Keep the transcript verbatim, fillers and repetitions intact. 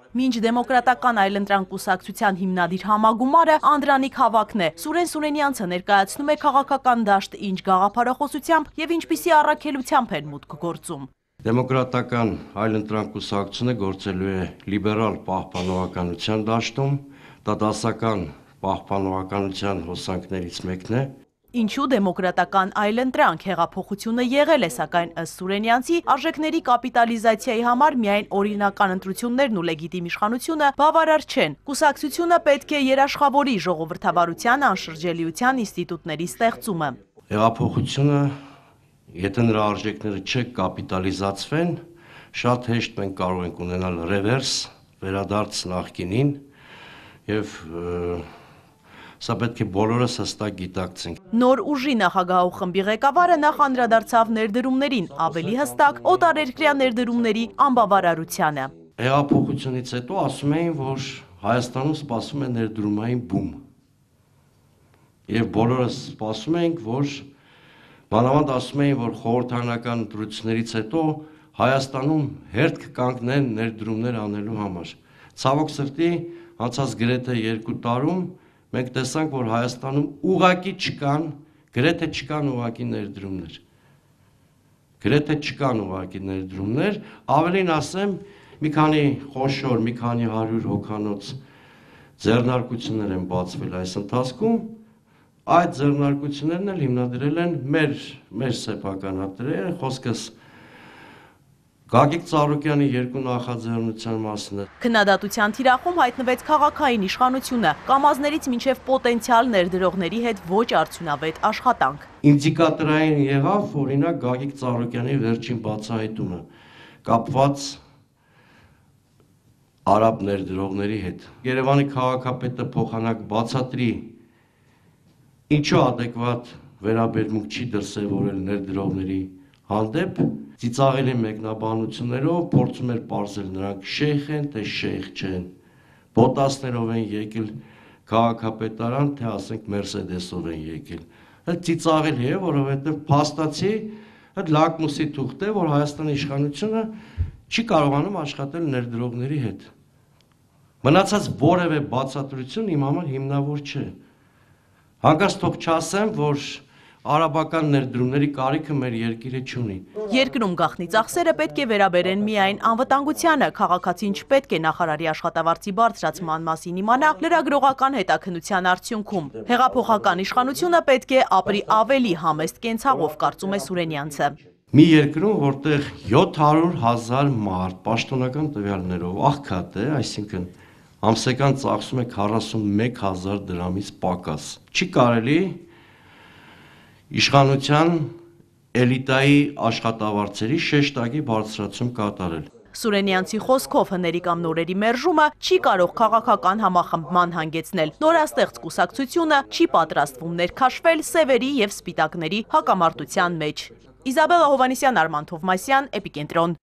Մինչ դեմոկրատական այլընտրանք կուսակցության հիմնադիր համագումարը Անդրանիկ Հավաքն է, Սուրեն Սուրենյանցը ներկայացնում է քաղաքական դաշտ ինչ գաղափարախոսությամբ եւ ինչպիսի առաքելությամբ են մուտք գործում։ Դեմոկրատական այլընտրանք կուսակցությունը գործելու է լիբերալ պահպանողականության դաշտում, դա դասական պահպանողականության հոսանքներից մեկն է։ Ինչու դեմոկրատական այլընտրանք հեղափոխությունը եղել է, սակայն ըստ Սուրենյանցի արժեքների կապիտալիզացիայի համար միայն օրինական ընտրություններն ու լեգիտիմ իշխանությունը բավարար չեն։ Կուսակցությունը պետք է երաշխավորի ժողովրդավարության անշրջելիության ինստիտուտների ստեղծումը։ Հեղափոխությունը, եթե նրա արժեքները չկապիտալիզացվեն, շատ հեշտ մենք կարող ենք ունենալ ռևերս, վերադարձ նախկինին եւ Սա պետք է բոլորս հստակ գիտակցենք։ Նոր ուժի նախագահող խմբի ղեկավարը նախ անդրադարձավ ներդրումներին, ավելի հստակ օտարերկրյա ներդրումների անբավարարությանը։ Հեղափոխությունից հետո ասում էին, որ Հայաստանում սպասում է ներդրումային բում։ Եվ բոլորս սպասում ենք, որ մանավանդ ասում էին, որ խորհրդարանական ընտրություններից հետո Հայաստանում հերթ կկանգնեն ներդրումներ անելու համար։ Ցավոք սրտի, անցած գրեթե երկու տարում մենք տեսանք, որ Հայաստանում ուղղակի չկան, գրեթե չկան ուղղակի ներդրումներ։ Գրեթե չկան ուղղակի ներդրումներ, ավելին ասեմ, մի քանի խոշոր, մի քանի հարյուր հոգանոց ձեռնարկություններ են բացվել այս ընթացքում, այդ ձեռնարկություններն էլ հիմնադրել են մեր, մեր սեփական հատները, խոսքս Գագիկ Ծառուկյանի երկու նախաձեռնության մասն է։ Քննադատության թիրախում հայտնվեց քաղաքային իշխանությունը, կամազներից մինչև պոտենցիալ ներդրողների հետ ոչ արդյունավետ աշխատանք։ Ինդիկատորային եղավ, օրինակ Գագիկ Ծառուկյանի վերջին բացահայտումը, կապված արաբ ներդրողների հետ։ Երևանի քաղաքապետը փոխանակ բացատրի, ինչու ադեկվատ վերաբերմունք չի դրսևորել ներդրողների հանդեպ, ծիծաղել են մեկնաբանություններով, փորձում էր պարզել նրանք շեյխ են, թե շեյխ չեն, բոտասներով են եկել քաղաքապետարան, թե ասենք մերսեդեսով են եկել։ Այդ ծիծաղելի է, որովհետև փաստացի այդ լակմուսի թուղթ է, որ Հայաստանի իշխանությունը չի կարողանում աշխատել ներդրողների հետ։ Մնացած որևէ բացատրություն իմ համար հիմնավոր չէ։ Հանկարծ թող չասեմ, որ արաբական ներդրումների կարիքը մեր երկիրը չունի։ Երկրում գաղտնի ծախսերը պետք է վերաբերեն միայն անվտանգությանը, քաղաքացին չպետք է նախարարի աշխատավարձի բարձրացման մասին իմանա լրագրողական հետաքննության արդյունքում։ Հեղափոխական իշխանությունը պետք է ապրի ավելի համեստ կենցաղով, կարծում է Սուրենյանցը։ Մի երկրում, որտեղ յոթ հարյուր հազար մարդ պաշտոնական տվյալներով աղքատ է, այսինքն ամսական ծախսում է քառասունմեկ հազար դրամից պակաս, չի կարելի իշխանության էլիտայի աշխատավարձերի շեշտակի բարձրացում կատարել։ Սուրենյանցի խոսքով հների կամ նորերի մերժումը չի կարող քաղաքական համախմբման հանգեցնել։ Նորաստեղծ կուսակցությունը չի պատրաստվում ներքաշվել սևերի և սպիտակների հակամարտության մեջ։ Իզաբելլա Հովհաննիսյան, Արման Թովմասյան, Էպիկենտրոն։